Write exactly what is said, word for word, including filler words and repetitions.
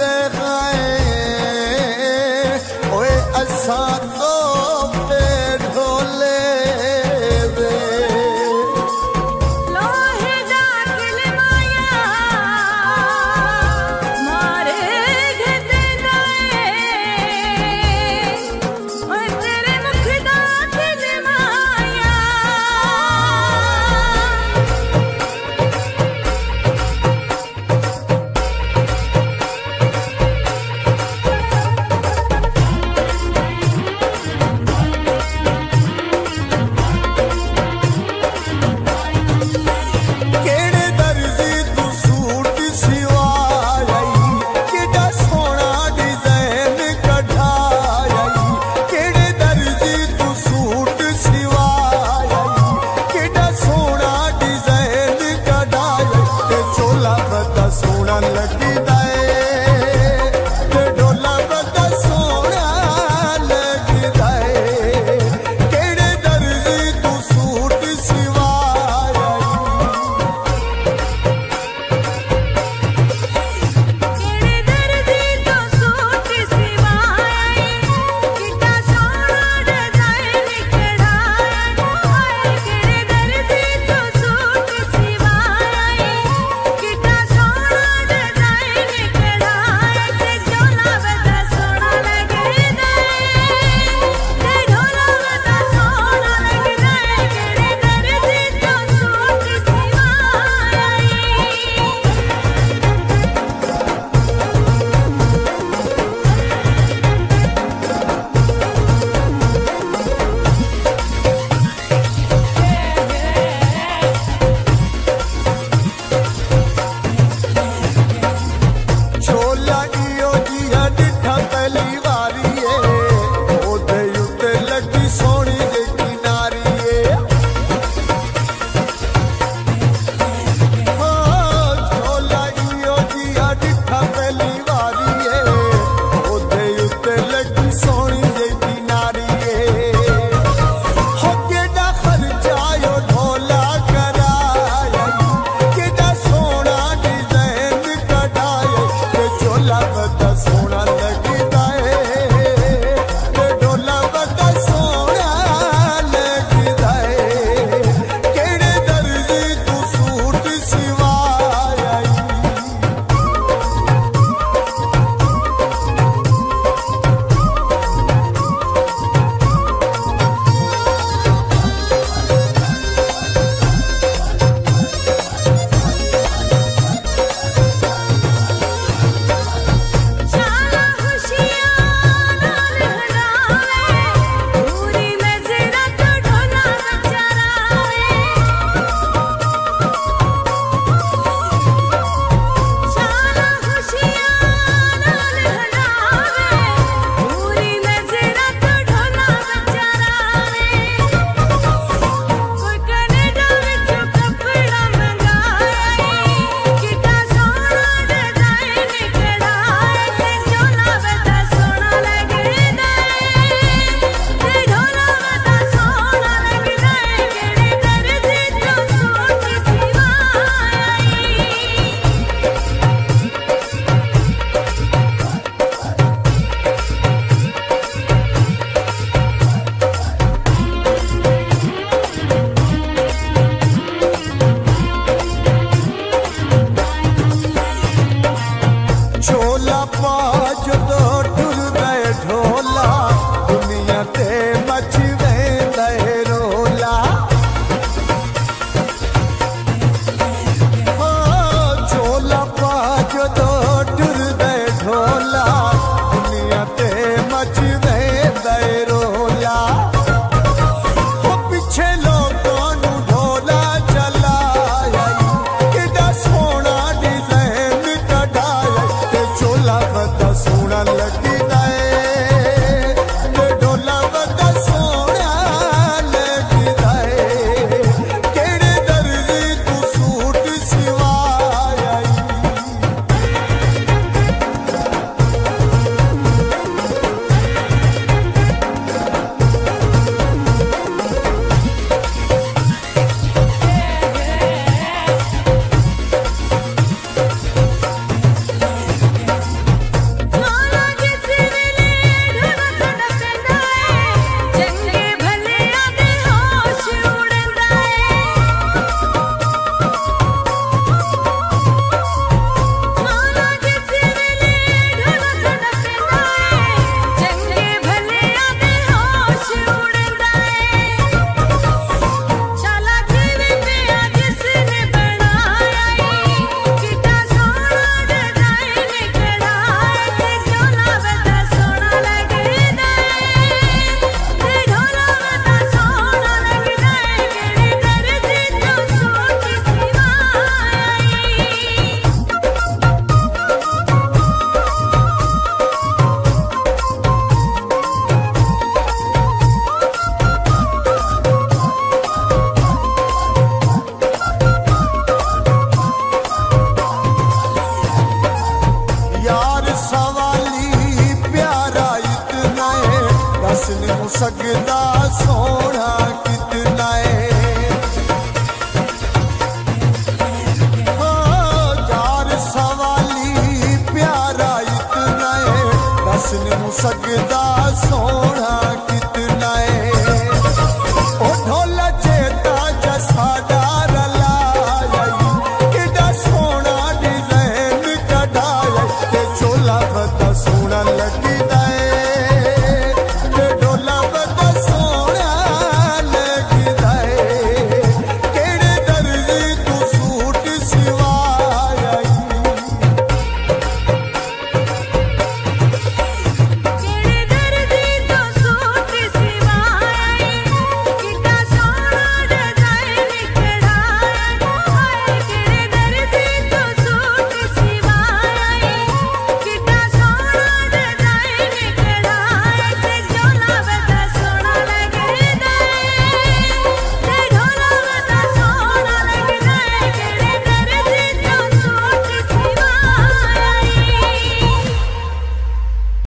दे खाए ओए असा तो पे ढोले दे लोहे दा किलमाया मारे घते नाए ओए तेरे मुख दा किलमाया केड़े दर्जी तू सूट सिवाई केड़ा सोना डिजाइन कढ़ाई केड़े दर्जी तू सूट सिवाई केड़ा सोना डिजाइन कढ़ाई ते चोला बड़ा सोना लगदा है ते ढोला बड़ा सोना लगदा है केड़े दर्जी तू सूट सिवाई केड़े दर्दी तो सूट सिवाए कितना सोना डिजाइन कढ़ाए केड़े दर्दी तो सूट सिवाए कितना सोना डिजाइन कढ़ाए ते चोला बड़ा सोना लगदा है ते ढोला बड़ा सोना लगदा है केड़े दर्दी तो सूट सिवाए छोला इयो जिहा डिठा पहली वारी है ओदे उत्ते लगी सोनी जे किनारी है हाँ छोला इयो जिहा डिठा पहली वारी है ओदे उत्ते लगी सोनी जे किनारी है हो केड़ा खर्चायो ढोला कराया केड़ा सोना डिजाइन कढ़ाया ते चोला बड़ा सोना लगदा है ते ढोला बड़ा सोना लगदा है केड़े दर्जी तू सूट सिवाई शाला खुशियां नाल हलावे पूरी नजरा तो ढोला चरावे शाला खुशियां नाल हलावे पूरी नजरा तो ढोला चरावे कोई कनेडा विचों कपड़ा मंगाए कितना सोना डिजाइन कढ़ाए ते चोला बड़ा सोना लगदा है ते ढोला बड़ा सोना लगदा है केड़े दर्जी तो सूट सिवाए छोला पाज तो टुरदा है ढोला दुनिया ते मच वेंदा है रोला हाँ छोला पाज तो टुरदा है ढोला दुनिया ते मच वेंदा है रोला हो पिछे लोकां नू ढोला चलाया केड़ा सोना डिजाइन कढ़ाया ते चोला नहीं सकदा सोना कितना है। ओ यार सवाली प्यारा इतना है, दस नहीं सकदा सोना